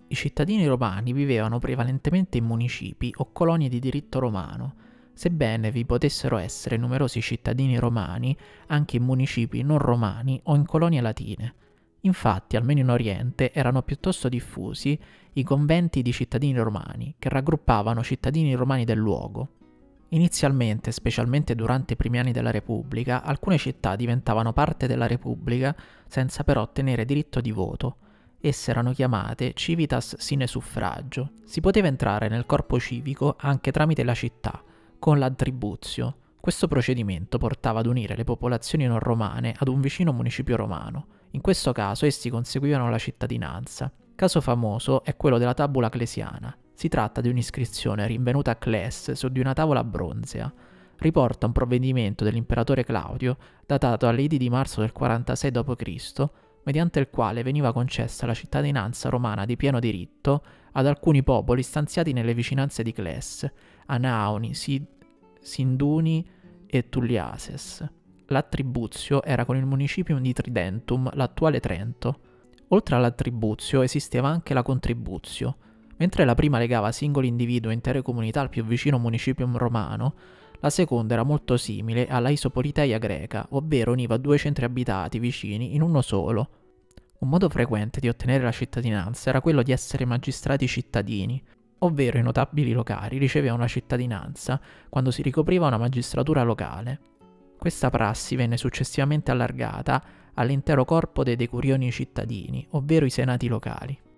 I cittadini romani vivevano prevalentemente in municipi o colonie di diritto romano, sebbene vi potessero essere numerosi cittadini romani anche in municipi non romani o in colonie latine. Infatti, almeno in Oriente, erano piuttosto diffusi i conventi di cittadini romani, che raggruppavano cittadini romani del luogo. Inizialmente, specialmente durante i primi anni della Repubblica, alcune città diventavano parte della Repubblica senza però ottenere diritto di voto. Esse erano chiamate civitas sine suffragio. Si poteva entrare nel corpo civico anche tramite la città, con l'attribuzio. Questo procedimento portava ad unire le popolazioni non romane ad un vicino municipio romano. In questo caso essi conseguivano la cittadinanza. Caso famoso è quello della tabula clesiana. Si tratta di un'iscrizione rinvenuta a Cles su di una tavola bronzea. Riporta un provvedimento dell'imperatore Claudio, datato alle Idi di marzo del 46 d.C., mediante il quale veniva concessa la cittadinanza romana di pieno diritto ad alcuni popoli stanziati nelle vicinanze di Cles, Anaoni, Sinduni e Tulliases. L'attribuzio era con il municipium di Tridentum, l'attuale Trento. Oltre all'attribuzio esisteva anche la contribuzio. Mentre la prima legava singoli individui e intere comunità al più vicino municipium romano, la seconda era molto simile alla isopoliteia greca, ovvero univa due centri abitati vicini in uno solo. Un modo frequente di ottenere la cittadinanza era quello di essere magistrati cittadini, ovvero i notabili locali ricevevano la cittadinanza quando si ricopriva una magistratura locale. Questa prassi venne successivamente allargata all'intero corpo dei decurioni cittadini, ovvero i senati locali.